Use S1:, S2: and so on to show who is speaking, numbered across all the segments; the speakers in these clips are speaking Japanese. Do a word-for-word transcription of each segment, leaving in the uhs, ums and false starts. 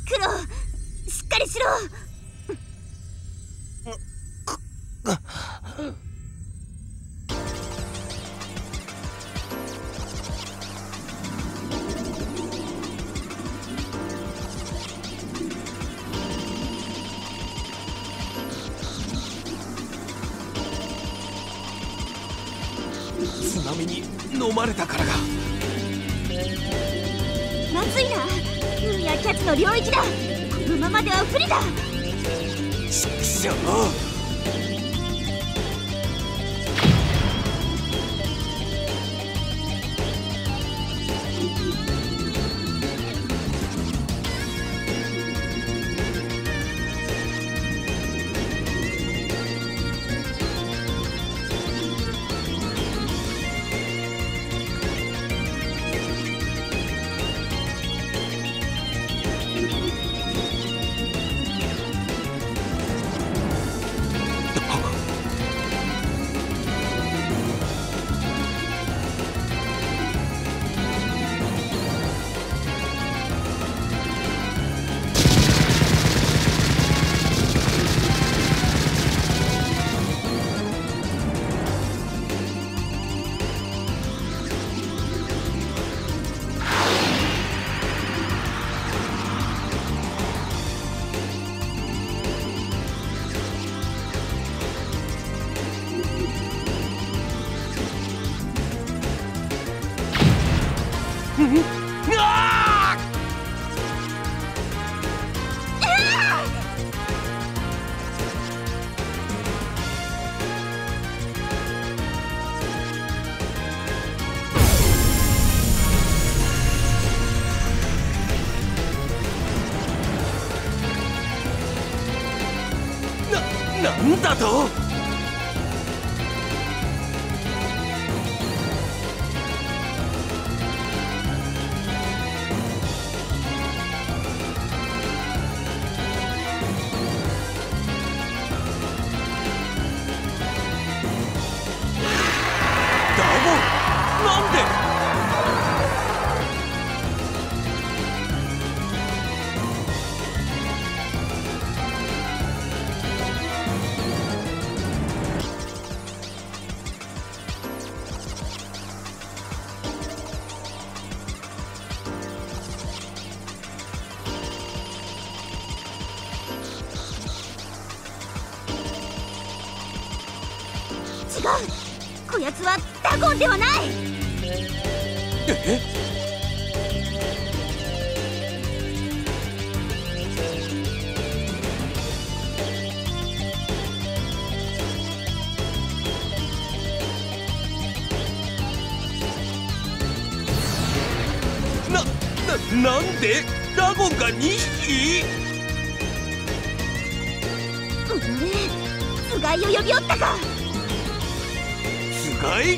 S1: クロ、しっかりしろ。
S2: 津波に飲まれたからが。
S1: まずいな、海やキャッツの領域だ。このままでは不利だ。
S2: ちくしょう。なんだと。ダゴン、なんで。
S1: 違う、こやつはダゴンではない。
S2: え？な、な、なんでダゴンがにひき？
S1: おのれ、つがいを呼びおったか。
S2: つがい？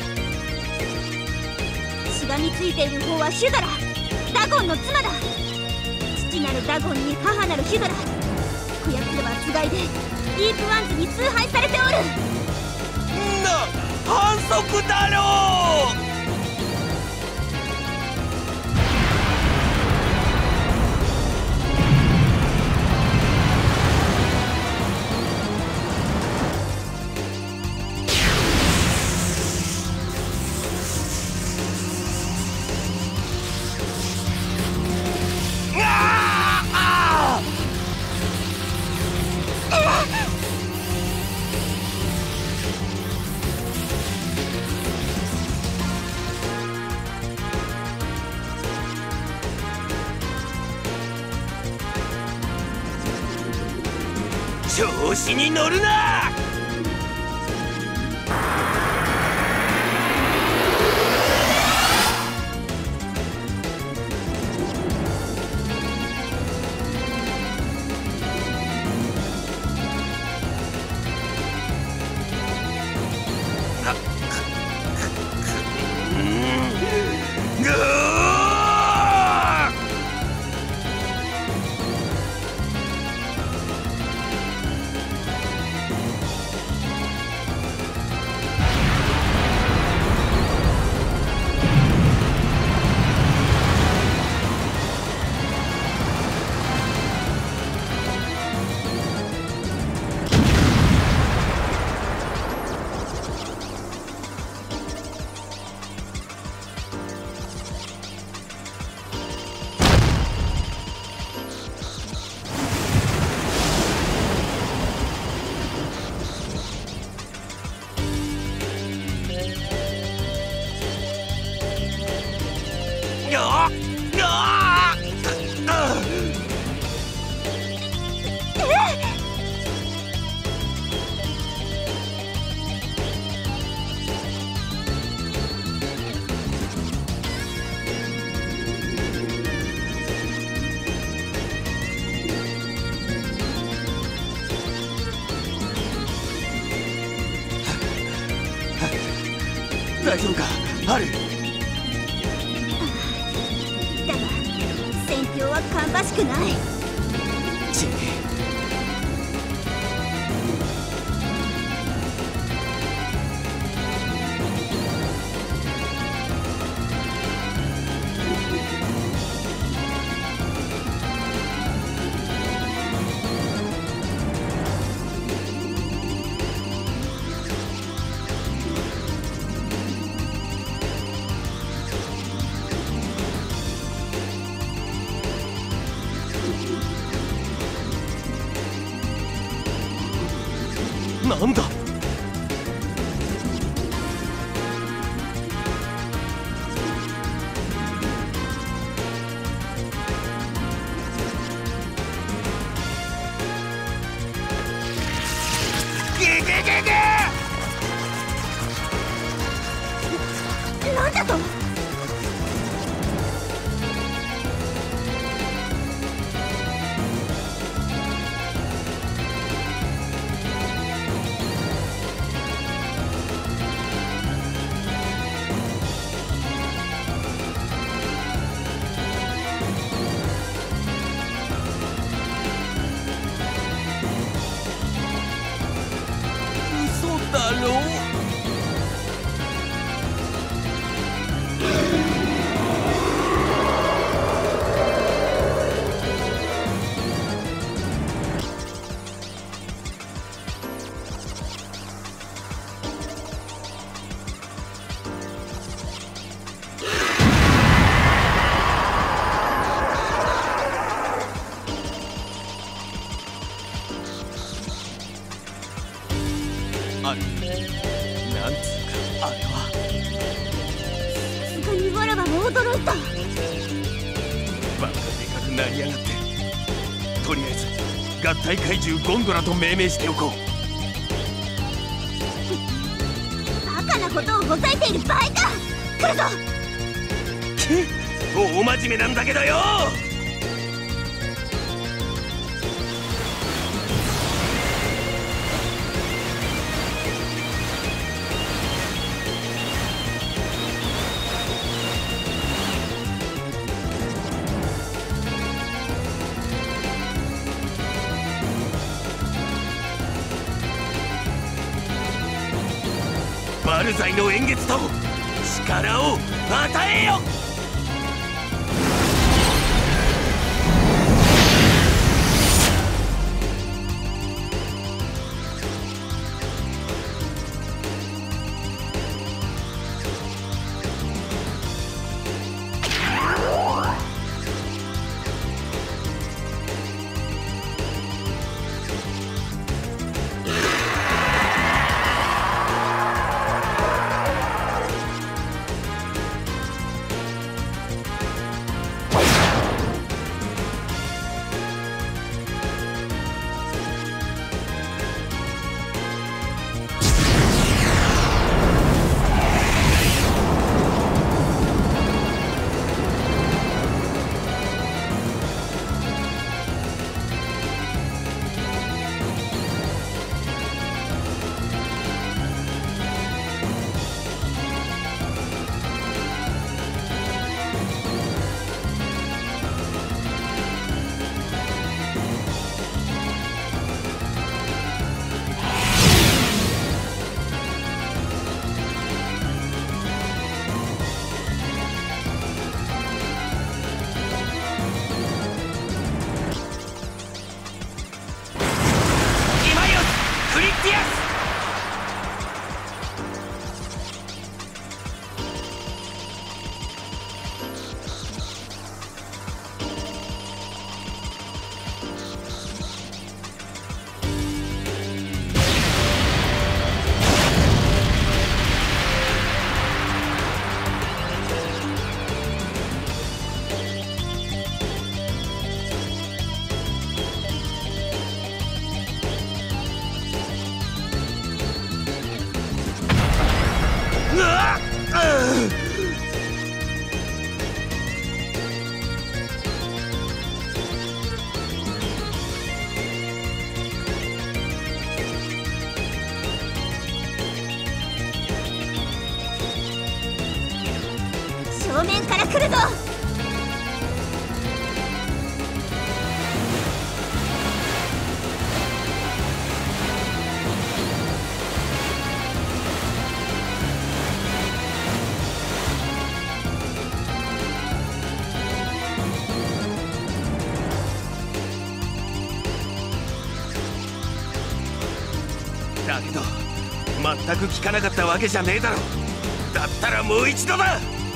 S1: しがみついている方はシュドラ、ダゴンの妻だ。父なるダゴンに母なるシュドラ、こやつらはつがいでディープワンズに崇拝されておる。
S2: な、反則だろう。調子に乗るな。 大丈夫かハル。
S1: だが戦況は芳しくない。
S2: ちなんだ。ゲゲゲゲ。
S1: なんだと。
S2: だろう。あれ、なんつうかあれは。
S1: さすがにわらわも驚いた。
S2: バカでかくなりやがって。とりあえず合体怪獣ゴンドラと命名しておこう。
S1: バカなことをほざいている場合か。来るぞ。
S2: けっ大真面目なんだけどよ。バルザイの円月と力を与えよ。
S1: 正面から来るぞ。
S2: だけど全く効かなかったわけじゃねえだろ。だったらもう一度だ。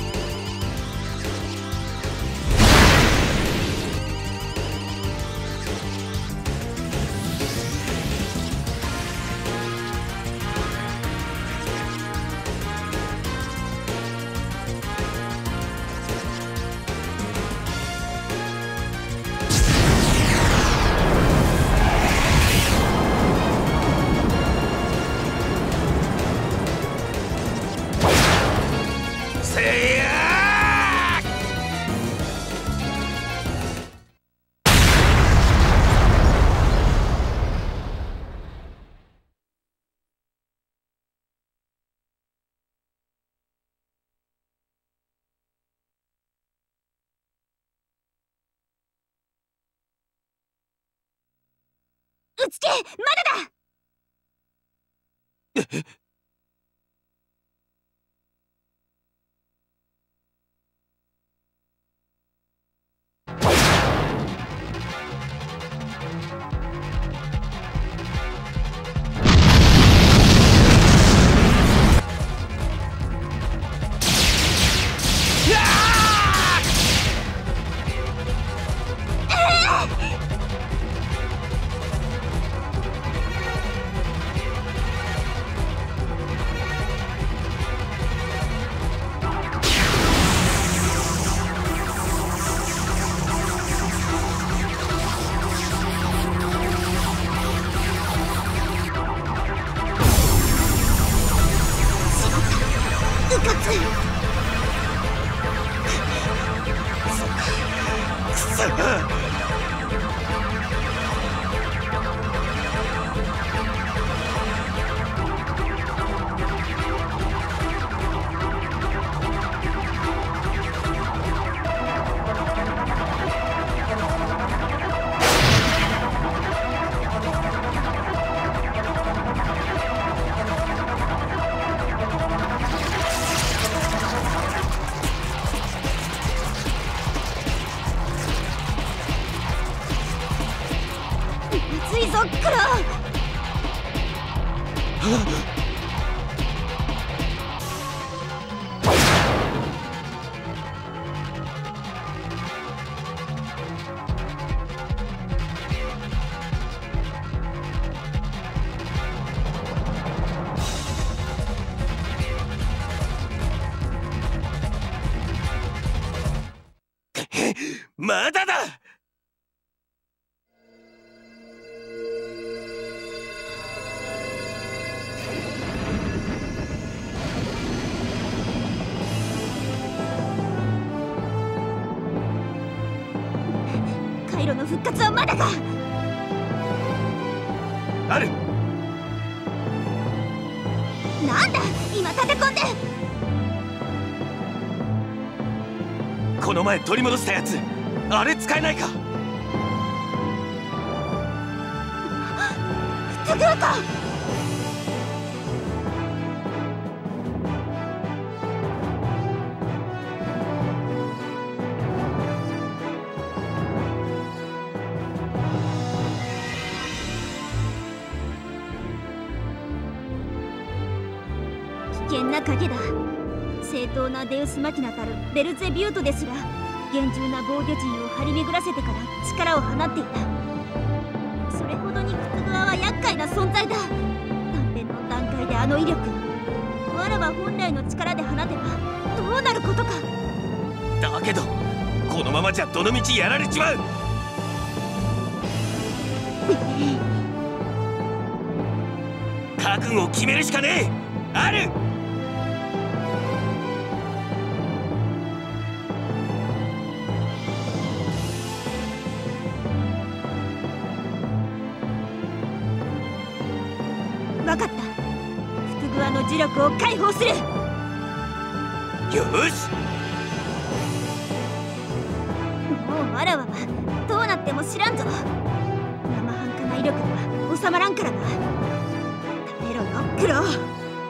S1: うつけ、まだだ。水族クロ
S2: まだだ。
S1: カイロの復活はまだか。
S2: ある。
S1: なんだ今立て込んで。
S2: この前取り戻したやつ、あれ使えないか。
S1: 不都合か。危険な影だ。正当なデウスマキナたるベルゼビュートですら厳重な防御陣を張り巡らせてから力を放っていた。それほどにクツグアは厄介な存在だ。短編の段階であの威力、わらば本来の力で放てばどうなることか。
S2: だけどこのままじゃどのみちやられちまう。覚悟を決めるしかねえ。ある。
S1: 分かった。フクグアの呪力を解放する。
S2: よし。
S1: わらわはどうなっても知らんぞ。生半可な威力では収まらんからな。耐えろよクロー。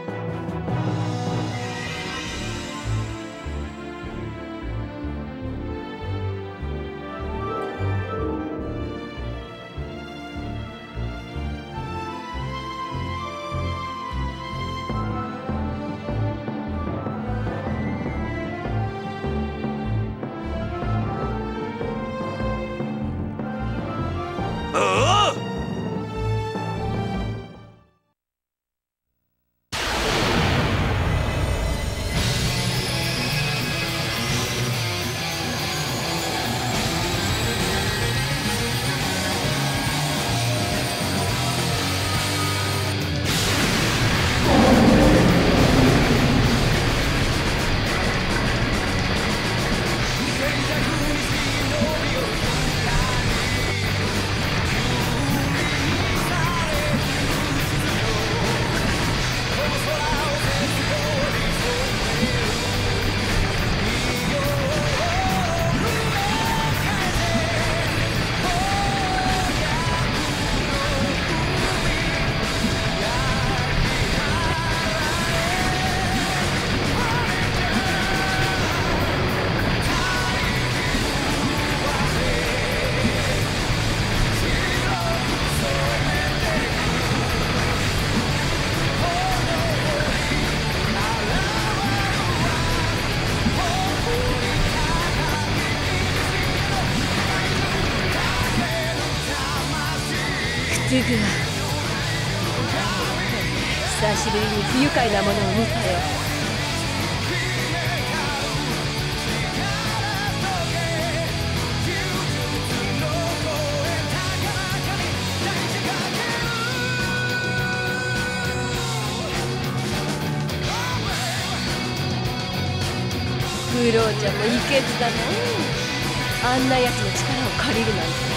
S3: フグは久しぶりに不愉快なものを見たよ。フローちゃんもいけずだな。あんなやつの力を借りるなんて。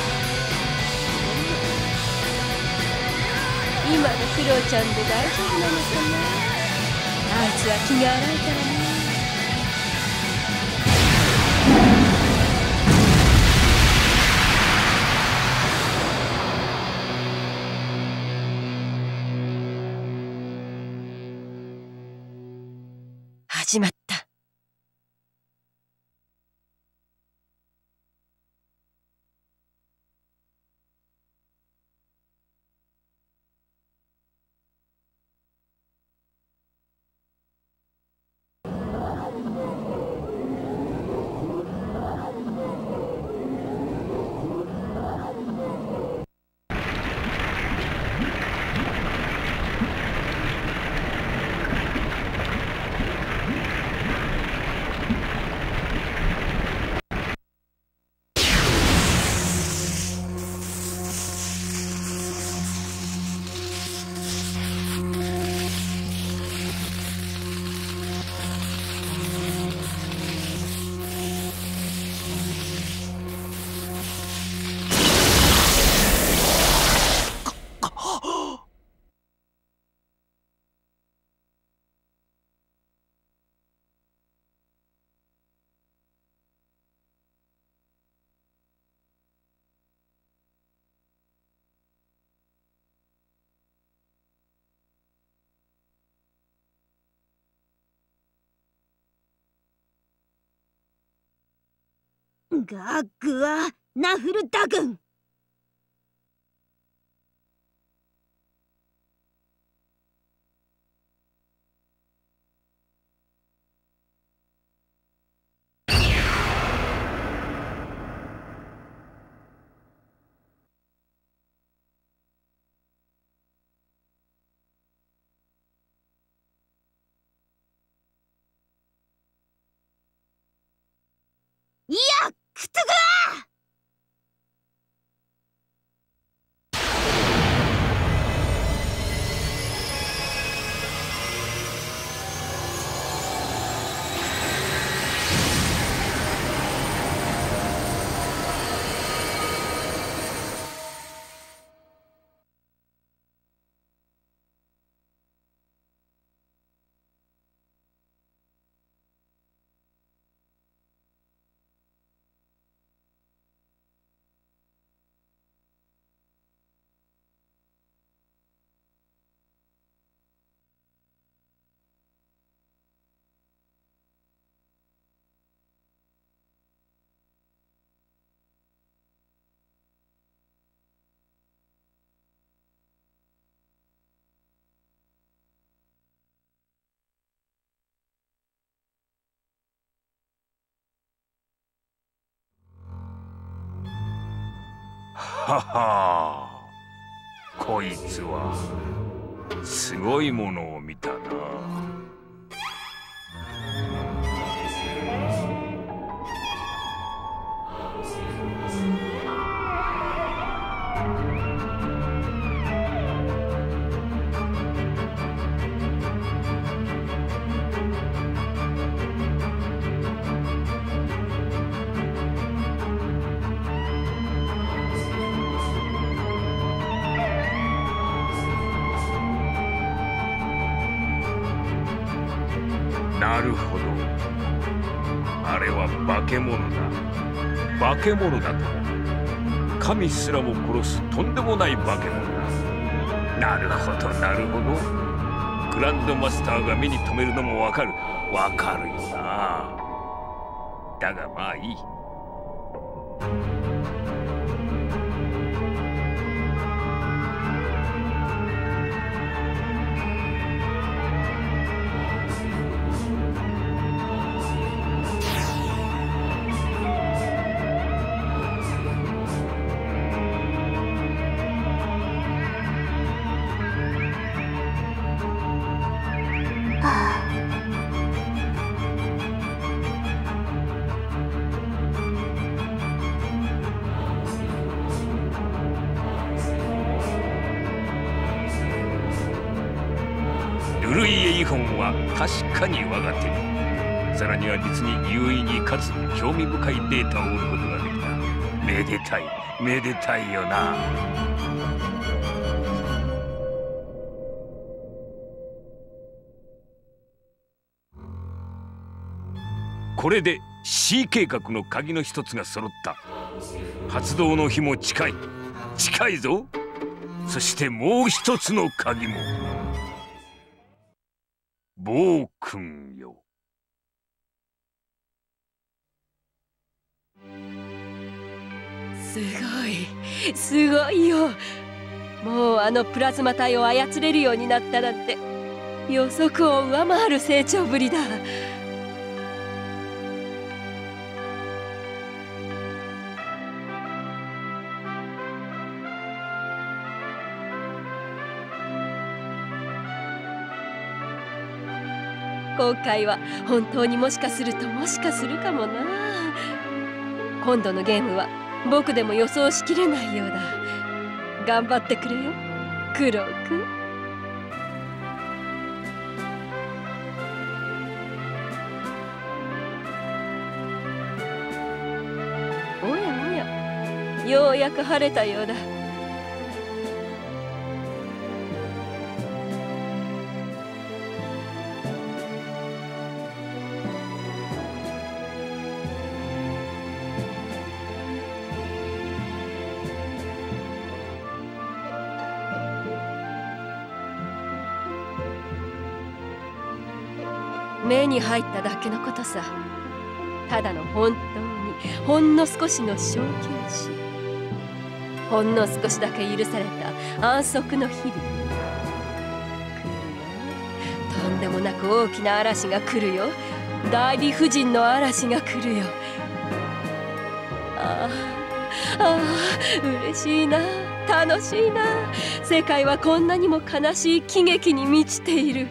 S3: 今のクロちゃんで大丈夫なのかな。あいつは気が荒いからね。始まった。
S1: ガッグはナフルダ軍。いやクトゥグア！
S2: はは、こいつはすごいものを見たな。なるほど、あれは化け物だ。化け物だと。神すらも殺すとんでもない化け物だ。なるほどなるほど。グランドマスターが目に留めるのもわかる。わかるよな。だがまあいい。ルルイエイホンは確かに我が手に。さらには実に優位にかつ興味深いデータを得ることができた。めでたいめでたいよな。これで C 計画の鍵の一つが揃った。発動の日も近い近いぞ。そしてもう一つの鍵も。暴君よ。
S3: すごいすごいよ。もうあのプラズマ体を操れるようになったなんて予測を上回る成長ぶりだ。今回は本当にもしかするともしかするかもな。今度のゲームは僕でも予想しきれないようだ。頑張ってくれよクロウくん。おやおや、ようやく晴れたようだ。目に入っただけのことさ。ただの本当にほんの少しの小休止、ほんの少しだけ許された安息の日々。来るよ、とんでもなく大きな嵐が来るよ。大理不尽の嵐が来るよ。ああ、ああ、嬉しいな、楽しいな。世界はこんなにも悲しい喜劇に満ちている。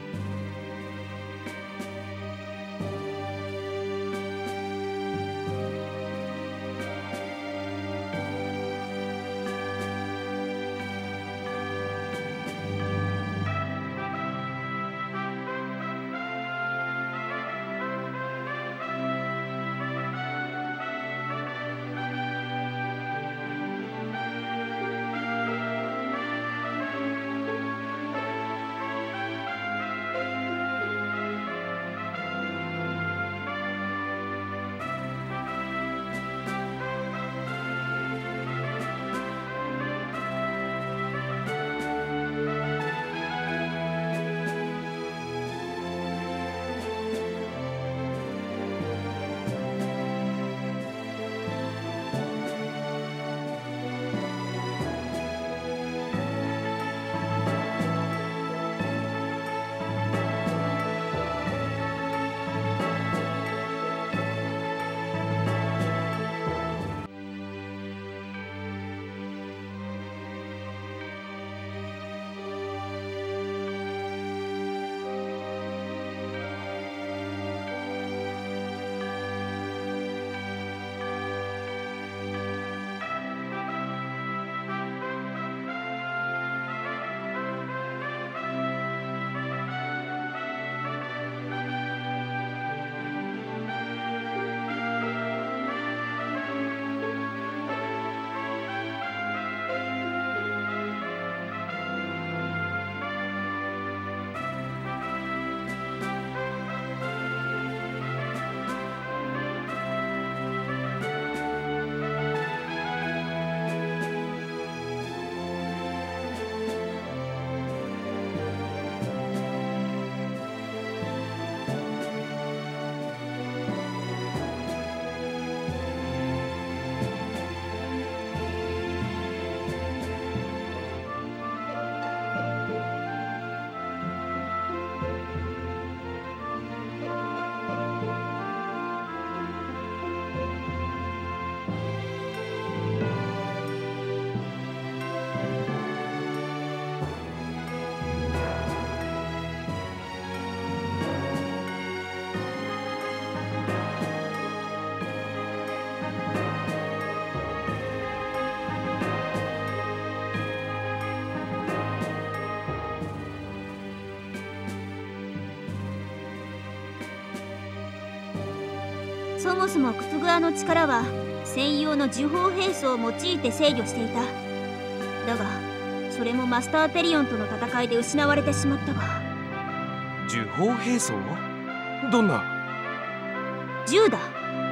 S1: そもそもクトゥグアの力は専用の呪法兵装を用いて制御していた。だがそれもマスターテリオンとの戦いで失われてしまったわ。
S4: 呪法兵装？どんな？
S1: 銃だ。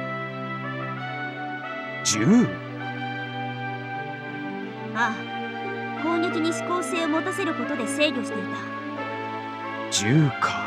S4: 銃？
S1: ああ、攻撃に指向性を持たせることで制御していた。
S4: 銃か。